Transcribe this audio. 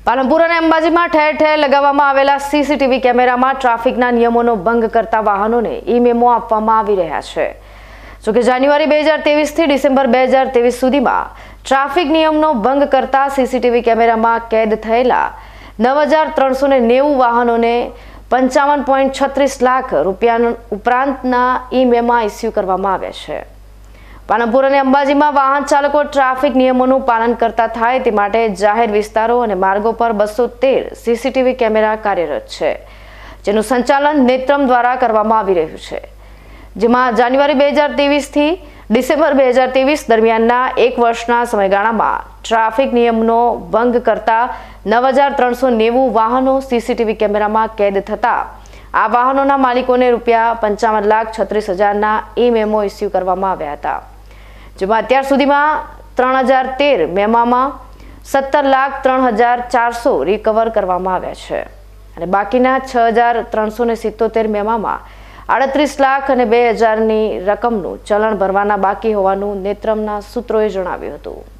પાલનપુર અને અંબાજીમાં ઠેર ઠેર લગાવવામાં આવેલા સીસીટીવી કેમેરામાં ટ્રાફિકના નિયમોનો ભંગ કરતા વાહનોને ઈ-મેમો આપવામાં આવી રહ્યા છે। જોકે જાન્યુઆરી 2023 થી ડિસેમ્બર 2023 સુધીમાં ટ્રાફિક નિયમનો ભંગ કરતા સીસીટીવી કેમેરામાં કેદ થયેલા 9,390 વાહનોને 55.36 લાખ રૂપિયા ઉપરાંતના ઈ-મેમો ઇસ્યુ કરવામાં આવ્યા છે। પાલનપુર અને અંબાજીમાં વાહન ચાલકો ટ્રાફિક નિયમોનું પાલન કરતા થાય તે માટે જાહેર વિસ્તારો અને માર્ગો પર 213 સીસીટીવી કેમેરા કાર્યરત છે, જેનું સંચાલન નેત્રમ દ્વારા કરવામાં આવી રહ્યું છે। જેમાં જાન્યુઆરી 2023 થી ડિસેમ્બર 2023 દરમિયાનના એક વર્ષના સમયગાળામાં ટ્રાફિક નિયમનો ભંગ કરતા 9,390 વાહનો સીસીટીવી કેમેરામાં કેદ થતા આ વાહનોના માલિકોને રૂપિયા 55,36,000ના ઈ-મેમો ઇસ્યુ કરવામાં આવ્યા હતા। જેમાં અત્યાર સુધીમાં 3,013 મેમામાં 17,03,400 રિકવર કરવામાં આવ્યા છે અને બાકીના 6,377 મેમામાં 38 લાખ અને 2,000ની રકમનું ચલણ ભરવાના બાકી હોવાનું નેત્રમના સૂત્રોએ જણાવ્યું હતું।